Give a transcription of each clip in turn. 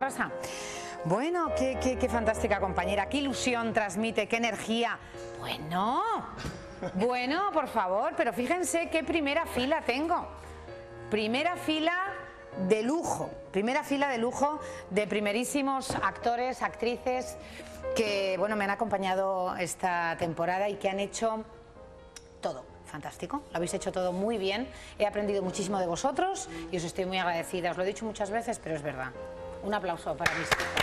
pasa? Bueno, qué fantástica compañera, qué ilusión transmite, qué energía. Bueno, por favor, pero fíjense qué primera fila tengo. Primera fila de lujo de primerísimos actores, actrices que, bueno, me han acompañado esta temporada y que han hecho todo. Fantástico, lo habéis hecho todo muy bien, he aprendido muchísimo de vosotros y os estoy muy agradecida, os lo he dicho muchas veces, pero es verdad. Un aplauso para mis hijos.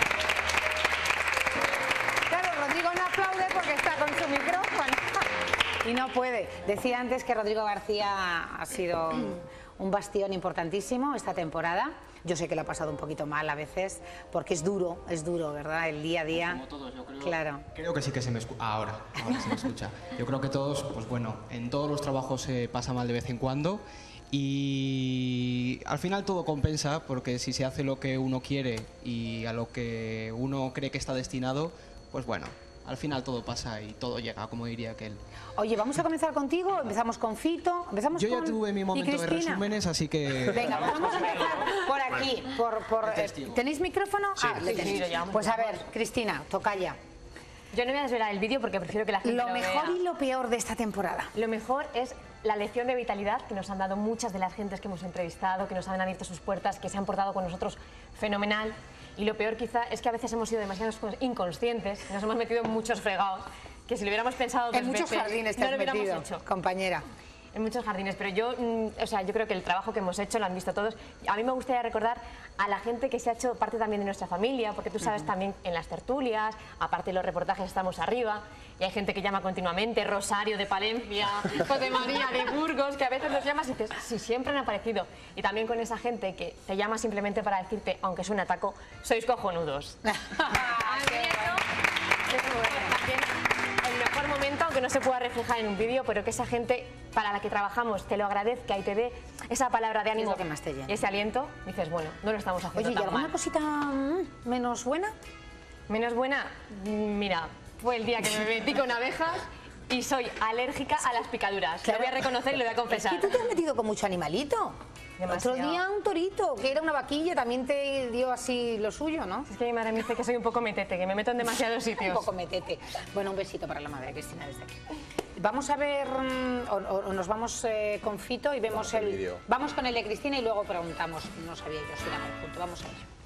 Claro, Rodrigo no aplaude porque está con su micrófono y no puede. Decía antes que Rodrigo García ha sido un bastión importantísimo esta temporada. Yo sé que lo ha pasado un poquito mal a veces, porque es duro, ¿verdad? El día a día. Como todos, yo creo. Claro. Creo que sí que se me escucha. Ahora se me escucha. Yo creo que todos, pues bueno, en todos los trabajos se pasa mal de vez en cuando y al final todo compensa, porque si se hace lo que uno quiere y a lo que uno cree que está destinado, pues bueno, al final todo pasa y todo llega, como diría aquel. Oye, vamos a comenzar contigo, empezamos con Fito, empezamos Yo con... ya tuve mi momento de resúmenes, así que... Venga, pues vamos a empezar por aquí, ¿tenéis micrófono? Sí, le tenéis. Pues a ver, Cristina, tocaya. Yo no voy a desvelar el vídeo porque prefiero que la gente Lo mejor vea. y lo peor de esta temporada. Lo mejor es la lección de vitalidad que nos han dado muchas de las gentes que hemos entrevistado, que nos han abierto sus puertas, que se han portado con nosotros fenomenal. Y lo peor quizá es que a veces hemos sido demasiado inconscientes, nos hemos metido en muchos fregados, que si lo hubiéramos pensado dos En muchos veces, jardines te no has lo hubiéramos metido, hecho. compañera. En muchos jardines, pero yo, yo creo que el trabajo que hemos hecho lo han visto todos. A mí me gustaría recordar a la gente que se ha hecho parte también de nuestra familia, porque tú sabes también en las tertulias, aparte de los reportajes estamos arriba, y hay gente que llama continuamente, Rosario de Palencia, José María de Burgos, que a veces nos llamas y dices, sí, siempre han aparecido. Y también con esa gente que te llama simplemente para decirte, aunque suene a taco, sois cojonudos. También el mejor momento, aunque no se pueda reflejar en un vídeo, pero que esa gente para la que trabajamos te lo agradezca y te dé esa palabra de ánimo que más te llena. y ese aliento, dices, bueno, no lo estamos haciendo Oye, ¿y tan alguna mal. cosita menos buena? Menos buena, mira, fue el día que me metí con abejas y soy alérgica a las picaduras. Claro. Lo voy a reconocer y lo voy a confesar. Es que tú te has metido con mucho animalito. Demasiado. Otro día un torito, que era una vaquilla, también te dio así lo suyo, ¿no? Es que mi madre me dice que soy un poco metete, que me meto en demasiados Un sitios. poco metete. Bueno, un besito para la madre, Cristina, desde aquí. Vamos a ver, o nos vamos con Fito y vemos el vídeo. Vamos con el de Cristina y luego preguntamos, no sabía yo si era muy junto, vamos a ver.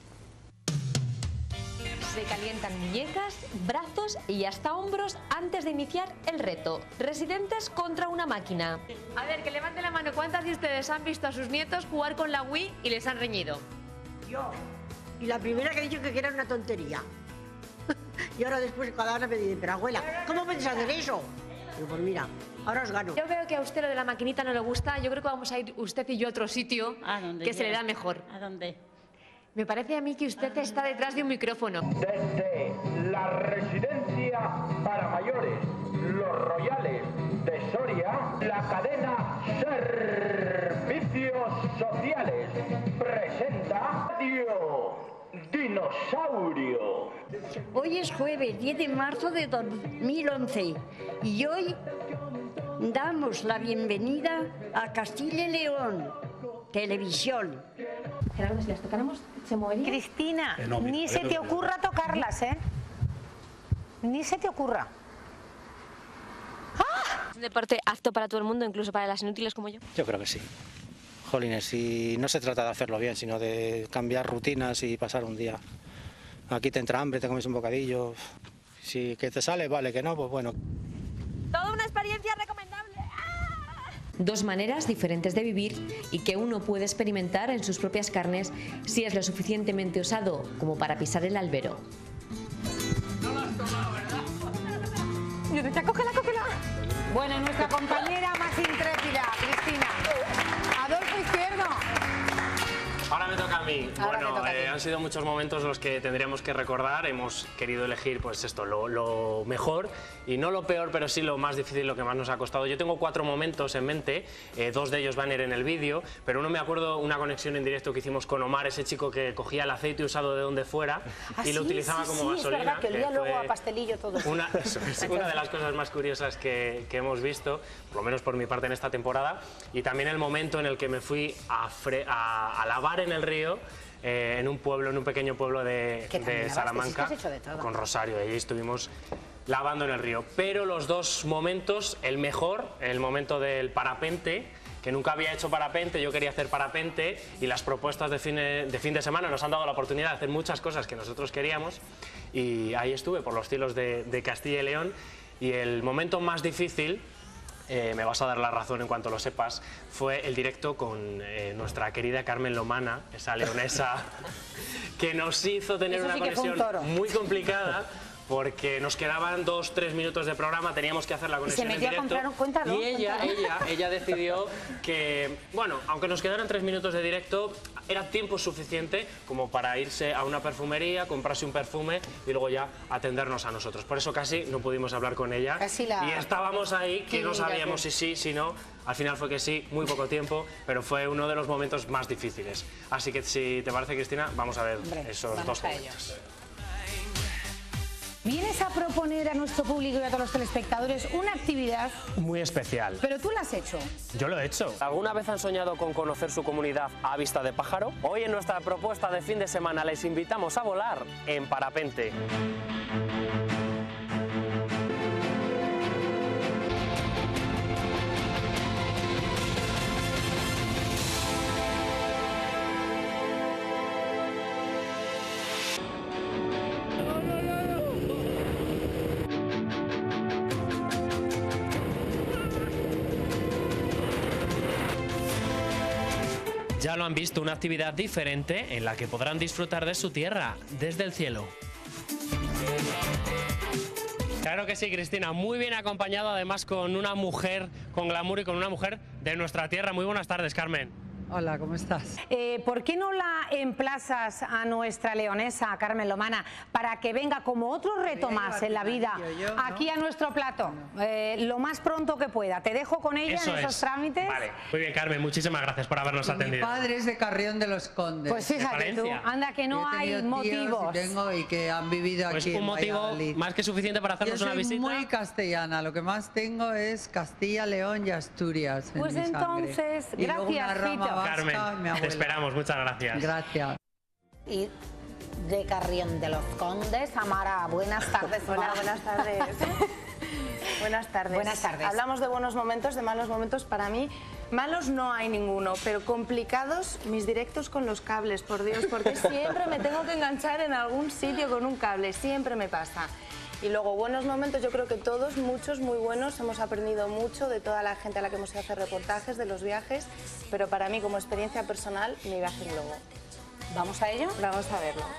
Se calientan muñecas, brazos y hasta hombros antes de iniciar el reto. Residentes contra una máquina. A ver, que levante la mano. ¿Cuántas de ustedes han visto a sus nietos jugar con la Wii y les han reñido? Yo. Y la primera que he dicho que era una tontería. Y ahora después cada hora me dice, pero abuela, ¿cómo puedes hacer eso? Digo, pues mira, ahora os gano. Yo veo que a usted lo de la maquinita no le gusta. Yo creo que vamos a ir usted y yo a otro sitio que se le da mejor. ¿A dónde? Me parece a mí que usted está detrás de un micrófono. Desde la residencia para mayores, Los Royales de Soria, la cadena Servicios Sociales presenta Dinosaurio. Hoy es jueves 10 de marzo de 2011 y hoy damos la bienvenida a Castilla y León, televisión. Gerardo, si las tocáramos, se movería. Cristina, ni se te ocurra tocarlas, ¿eh? Ni se te ocurra. ¿Es un deporte apto para todo el mundo, incluso para las inútiles como yo? Yo creo que sí. Jolines, y no se trata de hacerlo bien, sino de cambiar rutinas y pasar un día. Aquí te entra hambre, te comes un bocadillo. Si que te sale, vale, que no, pues bueno. Toda una experiencia recomendable. Dos maneras diferentes de vivir y que uno puede experimentar en sus propias carnes si es lo suficientemente osado como para pisar el albero. Yo decía, cógela. Bueno, nuestra compañera más intrépida, Cristina. Adolfo Izquierdo. Ahora me toca a mí. Ahora Bueno, te toca a ti. han sido muchos momentos los que tendríamos que recordar. Hemos querido elegir, pues esto, lo mejor y no lo peor, pero sí lo más difícil, lo que más nos ha costado. Yo tengo 4 momentos en mente, 2 de ellos van a ir en el vídeo, pero uno me acuerdo una conexión en directo que hicimos con Omar, ese chico que cogía el aceite usado de donde fuera y lo utilizaba como gasolina. Es verdad, que olía luego fue a pastelillo todo. una de las cosas más curiosas que hemos visto, por lo menos por mi parte en esta temporada, y también el momento en el que me fui a lavar en el río en un pueblo, en un pequeño pueblo de Salamanca, con Rosario. Allí estuvimos lavando en el río. Pero los dos momentos, el mejor, el momento del parapente, que nunca había hecho parapente, yo quería hacer parapente y las propuestas de fin de semana nos han dado la oportunidad de hacer muchas cosas que nosotros queríamos y ahí estuve por los cielos de Castilla y León y el momento más difícil, me vas a dar la razón en cuanto lo sepas, fue el directo con nuestra querida Carmen Lomana, esa leonesa que nos hizo tener una conexión muy complicada. Porque nos quedaban 2-3 minutos de programa, teníamos que hacer la conexión en directo. Y ella decidió que, bueno, aunque nos quedaran 3 minutos de directo, era tiempo suficiente como para irse a una perfumería, comprarse un perfume y luego ya atendernos a nosotros. Por eso casi no pudimos hablar con ella. Y estábamos ahí, que no sabíamos si sí, si no. Al final fue que sí, muy poco tiempo, pero fue uno de los momentos más difíciles. Así que si te parece, Cristina, vamos a ver esos dos momentos. Vienes a proponer a nuestro público y a todos los telespectadores una actividad muy especial. Pero tú la has hecho. Yo lo he hecho. ¿Alguna vez han soñado con conocer su comunidad a vista de pájaro? Hoy en nuestra propuesta de fin de semana les invitamos a volar en parapente. Ya lo han visto, una actividad diferente en la que podrán disfrutar de su tierra desde el cielo. Claro que sí, Cristina, muy bien acompañado, además con una mujer con glamour y con una mujer de nuestra tierra. Muy buenas tardes, Carmen. Hola, ¿cómo estás? ¿Por qué no la emplazas a nuestra leonesa, a Carmen Lomana, para que venga como otro reto más en la vida, aquí a nuestro plato, lo más pronto que pueda? Te dejo con ella en esos trámites. Vale, muy bien, Carmen, muchísimas gracias por habernos atendido. Mi padre es de Carrión de los Condes. Pues fíjate tú, anda que no hay motivos. Y que han vivido pues aquí un motivo más que suficiente para hacernos una visita. Yo soy muy castellana, lo que más tengo es Castilla, León y Asturias en pues mi entonces, sangre. gracias, Fito. Carmen, te esperamos, muchas gracias. Gracias. Y de Carrión de los Condes, Amara, buenas tardes. Hola, buenas tardes. Buenas tardes. Buenas tardes. Hablamos de buenos momentos, de malos momentos. Para mí, malos no hay ninguno, pero complicados mis directos con los cables, por Dios, porque siempre me tengo que enganchar en algún sitio con un cable, siempre me pasa. Y luego, buenos momentos, yo creo que todos, muchos, muy buenos. Hemos aprendido mucho de toda la gente a la que hemos ido a hacer reportajes, de los viajes, pero para mí, como experiencia personal, mi viaje en globo. ¿Vamos a ello? Vamos a verlo.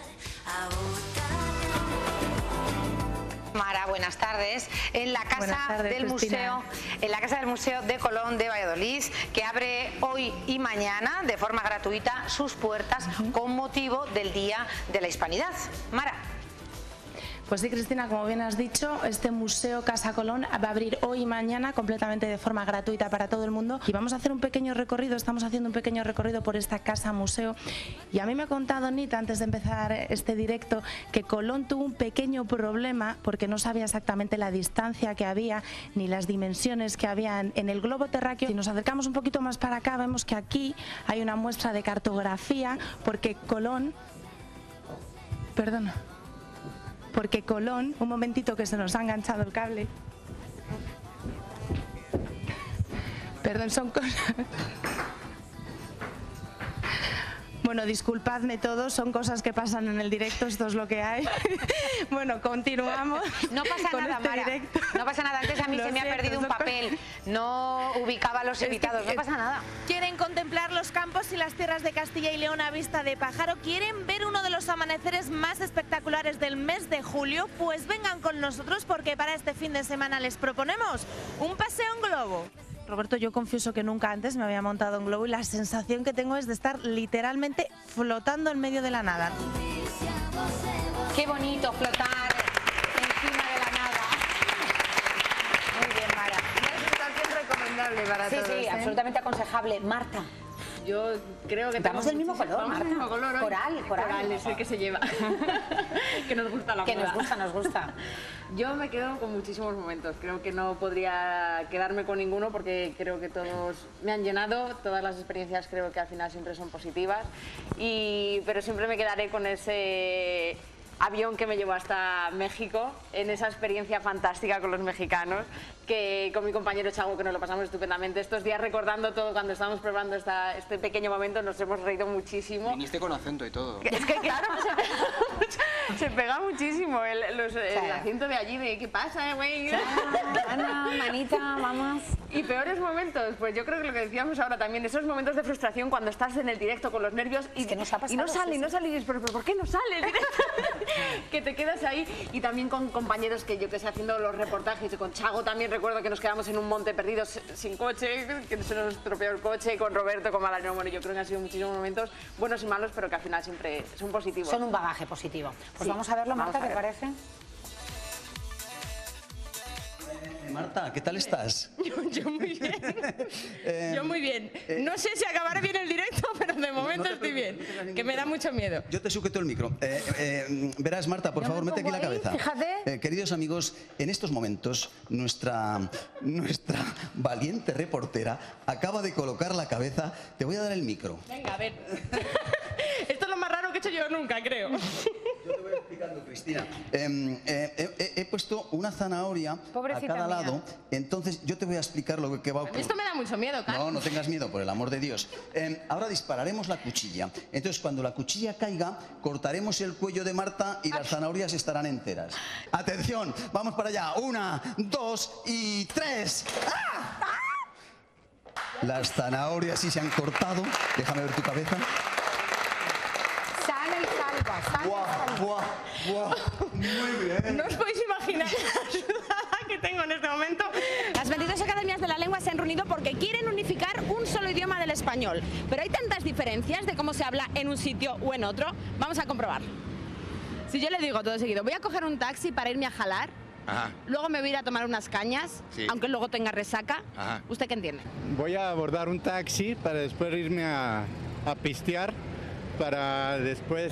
Mara, buenas tardes. En la casa del museo, en la casa del Museo de Colón de Valladolid, que abre hoy y mañana de forma gratuita sus puertas con motivo del Día de la Hispanidad. Mara. Pues sí, Cristina, como bien has dicho, este Museo Casa Colón va a abrir hoy y mañana completamente de forma gratuita para todo el mundo y vamos a hacer un pequeño recorrido, estamos haciendo un pequeño recorrido por esta casa museo y a mí me ha contado Nita antes de empezar este directo que Colón tuvo un pequeño problema porque no sabía exactamente la distancia que había ni las dimensiones que había en el globo terráqueo. Si nos acercamos un poquito más para acá vemos que aquí hay una muestra de cartografía porque Colón... Perdona. Porque Colón, un momentito que se nos ha enganchado el cable. Perdón, son cosas... Bueno, disculpadme todos, son cosas que pasan en el directo, esto es lo que hay. Bueno, continuamos. No pasa nada, Mara. Directo. No pasa nada, antes a mí se me ha perdido un papel, no ubicaba a los invitados, no pasa nada. Quieren contemplar los campos y las tierras de Castilla y León a vista de pájaro, quieren ver uno de los amaneceres más espectaculares del mes de julio, pues vengan con nosotros porque para este fin de semana les proponemos un paseo en globo. Roberto, yo confieso que nunca antes me había montado en globo y la sensación que tengo es de estar literalmente flotando en medio de la nada. Qué bonito flotar encima de la nada. Muy bien, Mara. Una sensación recomendable para todos. Sí, absolutamente aconsejable. Marta. Yo creo que vamos del mismo color, Marta. Marta. Mismo color hoy. Coral Es el que se lleva. Que nos gusta la que moda. nos gusta. Yo me quedo con muchísimos momentos. Creo que no podría quedarme con ninguno porque creo que todos me han llenado. Todas las experiencias creo que al final siempre son positivas. Pero siempre me quedaré con ese avión que me llevó hasta México, en esa experiencia fantástica con los mexicanos, que con mi compañero Chago, que nos lo pasamos estupendamente. Estos días recordando todo, cuando estábamos probando este pequeño momento, nos hemos reído muchísimo. Viniste con acento y todo. Es que claro, se pega muchísimo el acento de allí, de ¿qué pasa, güey? Ana, manita, vamos. Y peores momentos, pues yo creo que lo que decíamos ahora también, esos momentos de frustración cuando estás en el directo con los nervios y, que nos ha pasado, y no sale, y dices, pero ¿por qué no sale el directo? Que te quedas ahí. Y también con compañeros que yo que sé, haciendo los reportajes, y con Chago también recuerdo que nos quedamos en un monte perdidos sin coche, que se nos estropeó el coche, con Roberto, con Madaleno. Bueno, yo creo que han sido muchísimos momentos buenos y malos, pero que al final siempre son positivos. Son un bagaje positivo. Pues Sí, vamos a verlo, Marta, ¿te parece? Marta, ¿qué tal estás? Yo muy bien. Yo muy bien. No sé si acabaré bien el directo, pero de momento estoy bien. Que me da mucho miedo. Yo te sujeto el micro. Verás, Marta, por favor, mete aquí la cabeza. Fíjate. Queridos amigos, en estos momentos nuestra valiente reportera acaba de colocar la cabeza. Te voy a dar el micro. Venga, a ver. Esto es lo más raro que he hecho yo nunca, creo. Yo te voy explicando, Cristina. He puesto una zanahoria Pobrecita a cada mía. lado, entonces yo te voy a explicar lo que va a ocurrir. Esto me da mucho miedo, Carlos. No, no tengas miedo, por el amor de Dios. Ahora dispararemos la cuchilla. Entonces, cuando la cuchilla caiga, cortaremos el cuello de Marta y las zanahorias estarán enteras. Atención, vamos para allá. 1, 2 y 3. ¡Ah! Las zanahorias sí se han cortado. Déjame ver tu cabeza. Sana y salva, sana y salva. Muy bien. No os podéis imaginar la sudada que tengo en este momento. Las 22 academias de la lengua se han reunido porque quieren unificar un solo idioma del español. Pero hay tantas diferencias de cómo se habla en un sitio o en otro. Vamos a comprobar. Si yo le digo todo seguido, voy a coger un taxi para irme a jalar, Ajá. luego me voy a ir a tomar unas cañas, Sí. aunque luego tenga resaca, Ajá. ¿usted qué entiende? Voy a abordar un taxi para después irme a pistear, para después,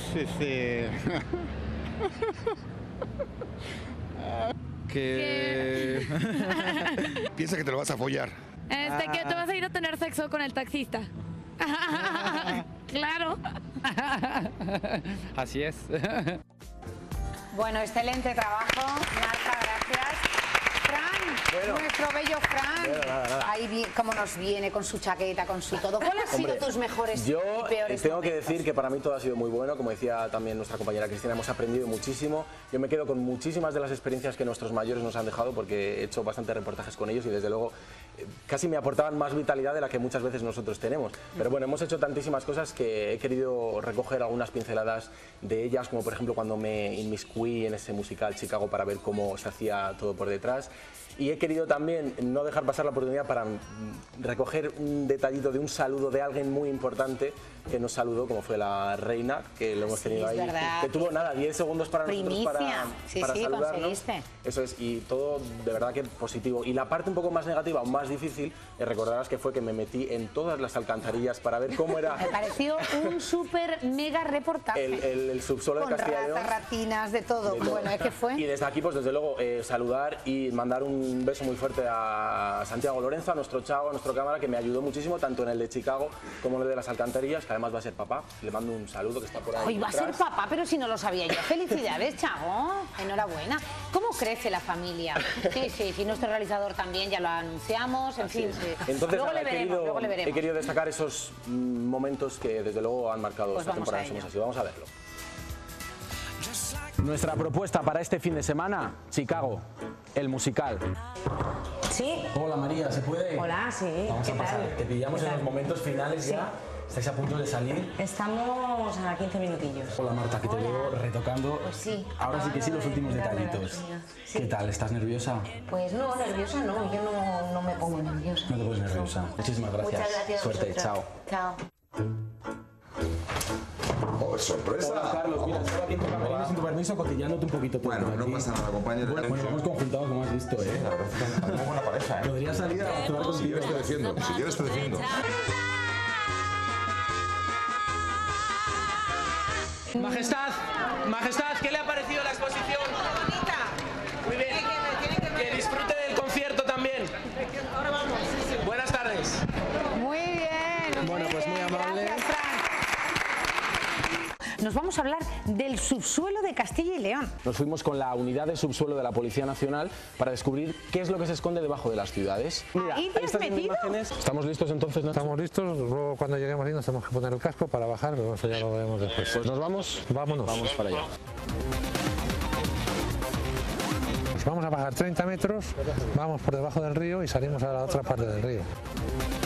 Que... Piensa que te lo vas a follar. Que te vas a ir a tener sexo con el taxista. Claro. Así es. Bueno, excelente trabajo, Marta, gracias. Fran, nuestro bello Fran. Nada. Ahí cómo nos viene con su chaqueta, con su todo. ¿Cuáles han sido tus mejores Yo y peores tengo que momentos? decir que para mí todo ha sido muy bueno, como decía también nuestra compañera Cristina, hemos aprendido muchísimo. Yo me quedo con muchísimas de las experiencias que nuestros mayores nos han dejado porque he hecho bastantes reportajes con ellos y desde luego casi me aportaban más vitalidad de la que muchas veces nosotros tenemos. Pero bueno, hemos hecho tantísimas cosas que he querido recoger algunas pinceladas de ellas, como por ejemplo cuando me inmiscuí en ese musical Chicago para ver cómo se hacía todo por detrás. Y he querido también no dejar pasar la oportunidad para recoger un detallito de un saludo de alguien muy importante que nos saludó, como fue la reina, que lo hemos tenido ahí, verdad. que tuvo nada, 10 segundos para nosotros para Sí, saludarnos. conseguiste. Eso es, y todo de verdad que positivo. Y la parte un poco más negativa, o más difícil, recordarás que fue que me metí en todas las alcantarillas para ver cómo era Me pareció un súper mega reportaje. el subsuelo de Con Castilla y León. ratas, ratinas, de todo. De todo. Bueno, es que fue. Y desde aquí, pues desde luego, saludar y mandar un beso muy fuerte a Santiago Lorenzo, a nuestro chavo, a nuestro cámara, que me ayudó muchísimo, tanto en el de Chicago como en el de las alcantarillas, que además va a ser papá. Le mando un saludo, que está por ahí. Hoy va a ser detrás. papá, pero si no lo sabía yo. Felicidades, Chago. Enhorabuena. ¿Cómo crece la familia? Sí, nuestro realizador también, ya lo anunciamos, en fin. Entonces, luego, nada, le veremos. he querido destacar esos momentos que desde luego han marcado Pues esta vamos temporada a de Somos ello. Así. Vamos a verlo. Nuestra propuesta para este fin de semana, Chicago, el musical. Sí. Hola María, ¿se puede? Hola, sí. Vamos a ¿Qué pasar. tal? Te pillamos ¿Qué en tal? los momentos finales Sí. ya. ¿Estáis a punto de salir? Estamos a 15 minutillos. Hola Marta, que te veo retocando. Pues sí. Ahora sí que sí, acabando los de últimos darme la detallitos. rutina. Sí. ¿Qué tal? ¿Estás nerviosa? Pues no, nerviosa no, yo no me pongo nerviosa. No te pones nerviosa. Muchísimas gracias. Muchas gracias a Suerte, vosotras. chao. Chao. ¡Oh, sorpresa! Hola Carlos, mira, estaba aquí en tu camerino sin tu permiso cotillándote un poquito todo. Bueno, no pasa nada, compañero. Bueno, lo hemos conjuntado como has visto, ¿eh? La verdad es que tenemos buena pareja, ¿eh? Podría salir a actuar Si contigo. quieres te defiendo, si quieres te defiendo. Majestad, ¿qué le ha parecido la exposición? Muy bien. Que disfrute del concierto también. Ahora vamos. Buenas tardes. Muy bien. Bueno, pues muy amable. Gracias, Fran. Nos vamos a hablar del subsuelo de Castilla y León. Nos fuimos con la unidad de subsuelo de la Policía Nacional para descubrir qué es lo que se esconde debajo de las ciudades. Mira, ¿Ahí te has estas metido? imágenes. ¿Estamos listos entonces, Nacho? Estamos listos, luego cuando lleguemos ahí nos tenemos que poner el casco para bajar, pero eso ya lo veremos después. Pues nos vamos. Vámonos. Vamos para allá. Vamos a bajar 30 metros, vamos por debajo del río y salimos a la otra parte del río.